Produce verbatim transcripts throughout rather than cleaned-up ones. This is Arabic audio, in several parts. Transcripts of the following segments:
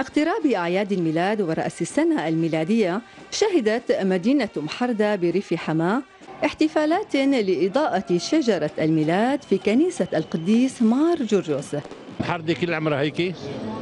اقتراب أعياد الميلاد ورأس السنة الميلادية، شهدت مدينة محردة بريف حماة احتفالات لإضاءة شجرة الميلاد في كنيسة القديس مار جورجوس. محردة كل عمرها هيك،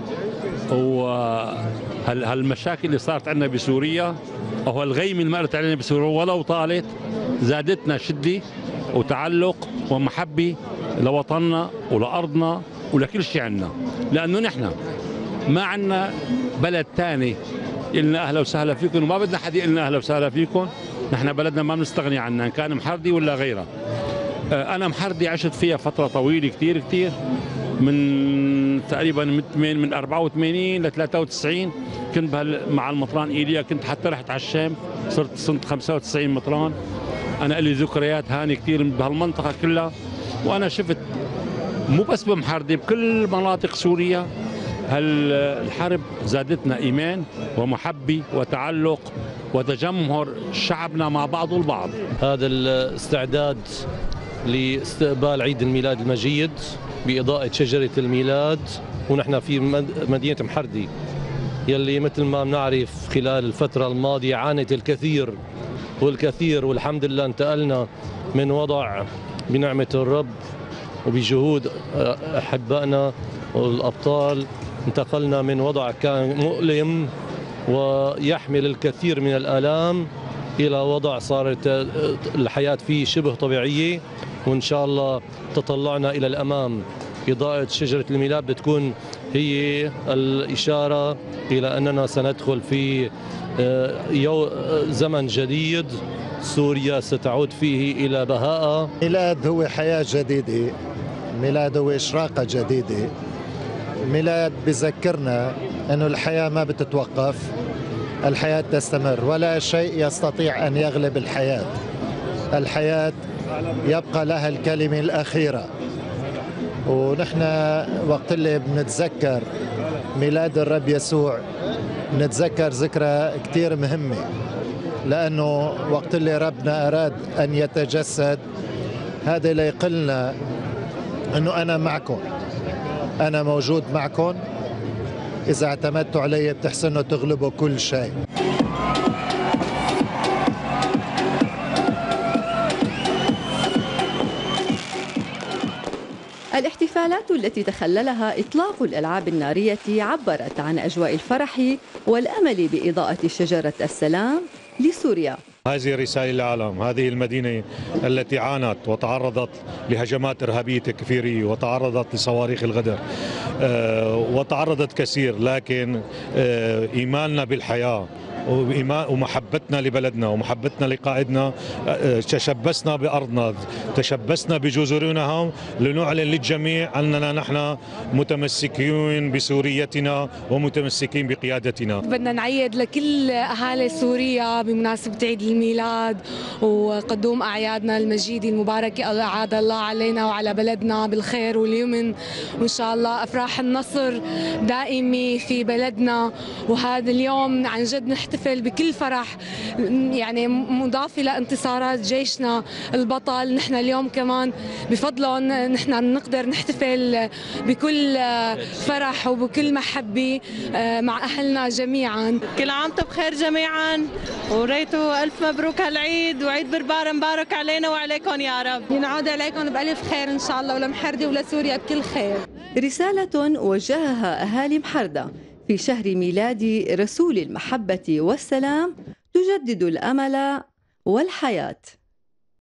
وهالمشاكل اللي صارت عندنا بسوريا أو الغيم اللي مرت علينا بسوريا ولو طالت زادتنا شدة وتعلق ومحبة لوطننا ولأرضنا ولكل شيء عندنا، لأنه نحن ما عندنا بلد ثاني إلنا أهلا وسهلا فيكم، وما بدنا حد يقلنا أهلا وسهلا فيكم. نحن بلدنا ما بنستغني عنها، إن كان محردي ولا غيرها. أنا محردي عشت فيها فترة طويلة كتير كتير، من تقريبا من أربعة وثمانين ل ثلاثة وتسعين كنت مع المطران إيليا، كنت حتى رحت على الشام، صرت سنة خمسة وتسعين مطران. أنا لي ذكريات هاني كتير بهالمنطقة كلها، وأنا شفت مو بس بمحردي بكل مناطق سوريا هالحرب زادتنا إيمان ومحبة وتعلق وتجمهر شعبنا مع بعض البعض. هذا الاستعداد لاستقبال عيد الميلاد المجيد بإضاءة شجرة الميلاد، ونحن في مدينة محردة يلي مثل ما بنعرف خلال الفترة الماضية عانت الكثير والكثير، والحمد لله انتقلنا من وضع بنعمة الرب وبجهود أحبائنا والأبطال، انتقلنا من وضع كان مؤلم ويحمل الكثير من الآلام إلى وضع صارت الحياة فيه شبه طبيعية، وإن شاء الله تطلعنا إلى الأمام. إضاءة شجرة الميلاد بتكون هي الإشارة إلى أننا سندخل في زمن جديد سوريا ستعود فيه إلى بهاء. ميلاد هو حياة جديدة، ميلاد هو إشراقة جديدة، ميلاد بذكرنا أنه الحياة ما بتتوقف، الحياة تستمر، ولا شيء يستطيع أن يغلب الحياة. الحياة يبقى لها الكلمة الأخيرة. ونحن وقت اللي بنتذكر ميلاد الرب يسوع بنتذكر ذكرى كتير مهمة، لأنه وقت اللي ربنا أراد أن يتجسد هذا ليقلنا أنه أنا معكم، أنا موجود معكم، إذا اعتمدتوا علي بتحسنوا تغلبوا كل شيء. الاحتفالات التي تخللها إطلاق الألعاب النارية عبرت عن أجواء الفرح والأمل بإضاءة شجرة السلام لسوريا. هذه رسالة للعالم، هذه المدينة التي عانت وتعرضت لهجمات إرهابية كثيرة وتعرضت لصواريخ الغدر وتعرضت كثير، لكن إيماننا بالحياة ومحبتنا لبلدنا ومحبتنا لقائدنا تشبثنا بأرضنا، تشبثنا بجذورنا لنعلن للجميع أننا نحن متمسكين بسوريتنا ومتمسكين بقيادتنا. بدنا نعيد لكل أهالي سوريا بمناسبة عيد الميلاد وقدوم أعيادنا المجيدة المباركة، أعاد الله علينا وعلى بلدنا بالخير واليمن، وإن شاء الله أفراح النصر دائمة في بلدنا. وهذا اليوم عن جد نحتفل بكل فرح، يعني مضافة لانتصارات جيشنا البطل. نحن اليوم كمان بفضلهم نحن نقدر نحتفل بكل فرح وبكل محبة مع أهلنا جميعا. كل عام وانتم بخير جميعا، وريتوا ألف مبروك هالعيد، وعيد بربار مبارك علينا وعليكم يا رب. ينعاد عليكم بألف خير إن شاء الله، ولمحردة ولسوريا بكل خير. رسالة وجهها أهالي محردة في شهر ميلاد رسول المحبة والسلام تجدد الأمل والحياة.